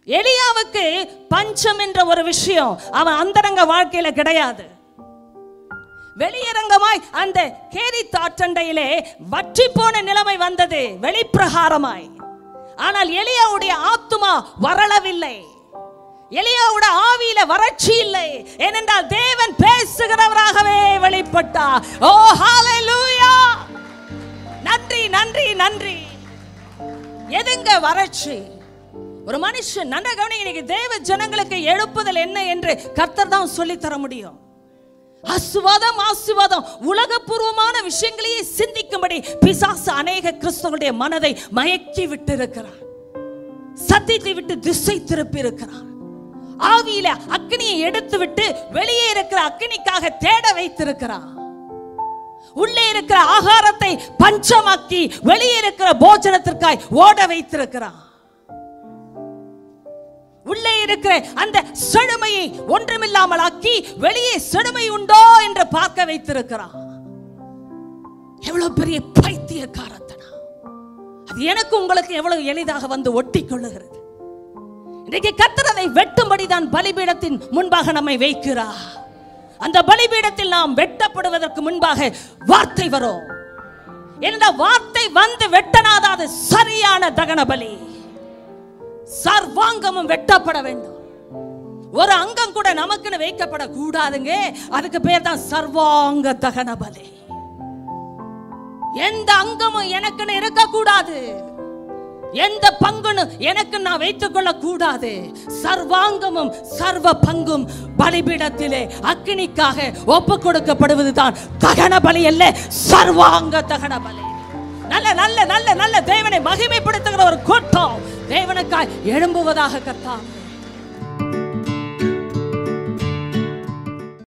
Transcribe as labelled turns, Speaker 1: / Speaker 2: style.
Speaker 1: எலியாவுக்கு பஞ்சம் என்ற ஒரு விஷயம் அவன் அந்தரங்க வாழ்க்கையில கிடையாது. வெளியரங்கமாய் அந்த கேரித் ஆற்றண்டையிலே வற்றி போன நிலைமை வந்தது வெளிப்பிரகாரமாய். ஆனால் எலியாவுடைய ஆத்துமா வரளவில்லை. எலியாவுடைய ஆவியில வறட்சி இல்லை. ஏனென்றால் தேவன் பேசுகிறவராகவே வெளிப்பட்டார். ஓ ஹalleluya! நன்றி நன்றி நன்றி. எதுங்க வறட்சி? ஒரு மனுஷன் நல்ல கவனிங்க, இன்னைக்கு தேவ ஜனங்களுக்கு எழுப்புதல் என்ன என்று கர்த்தர் தான் சொல்லி தர முடியும். ஆசீர்வாதம் ஆசீர்வாதம் உலகபூர்வமான விஷயங்களையே சிந்திக்கும்படி பிசாசு அநேக கிறிஸ்தவர்களுடைய மனதை மயக்கி விட்டு இருக்கிறார். சத்தியத்தை விட்டு திசை திருப்பி இருக்கிறார். ஆவியில அக்னியை எடுத்து விட்டு வெளியே இருக்கிற அக்னிக்காக தேட வைத்திருக்கிறார். உள்ளே இருக்கிற ஆகாரத்தை பஞ்சமாக்கி வெளியே இருக்கிற போஜனத்திற்காய் ஓட வைத்திருக்கிறார். உள்ளே இருக்கிற அந்த செழுமையை ஒன்றுமில்லாமல் ஆக்கி வெளியே செழுமை உண்டோ என்று பார்க்க வைத்திருக்கிறார். எவ்வளவு பெரிய பைத்தியக்காரத்தனா! அது எனக்கு உங்களுக்கு எவ்வளவு எளிதாக வந்து ஒட்டி கொள்ளுகிறது. இன்றைக்கு கர்த்தர் அதை வெட்டும்படிதான் பலிபீடத்தின் முன்பாக நம்மை வைக்கிறார். அந்த பலிபீடத்தில் நாம் வெட்டப்படுவதற்கு முன்பாக வார்த்தை வரும். என்ற வார்த்தை வந்து வெட்டனாத அது சரியான தகன பலி. சர்வாங்கமும் வெட்டப்பட வேண்டும். ஒரு அங்கம் கூட நமக்குன்னு வைக்கப்பட கூடாதுங்க. அதுக்கு பேர் தான் சர்வாங்க தகன பலி. எந்த அங்கமும் எனக்குன்னு இருக்க கூடாது. எந்த பங்குன்னு எனக்கு நான் வைத்துக் கொள்ள கூடாது. சர்வாங்கமும் சர்வ பங்கும் பலிபீடத்திலே அக்னிக்காக ஒப்பு கொடுக்கப்படுவதுதான் தகன பலி அல்ல, சர்வாங்க தகன பலி. நல்ல நல்ல நல்ல நல்ல தேவனை மகிமைப்படுத்துகிற ஒரு கூட்டம் தேவனுக்காய் எழும்புவதாக கர்த்தாவே.